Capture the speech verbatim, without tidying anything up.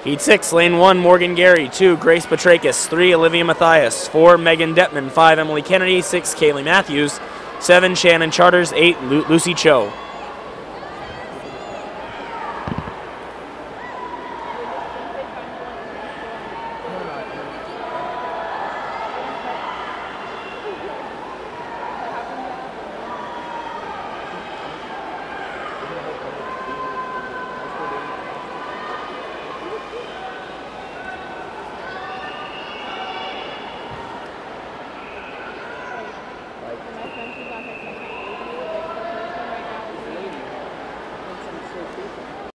Heat six, lane one, Morgan Gary. Two, Grace Petrakis. Three, Olivia Matthias. Four, Megan Detman. Five, Emily Kennedy. Six, Kaylee Matthews. Seven, Shannon Charters. Eight, Lu Lucy Cho.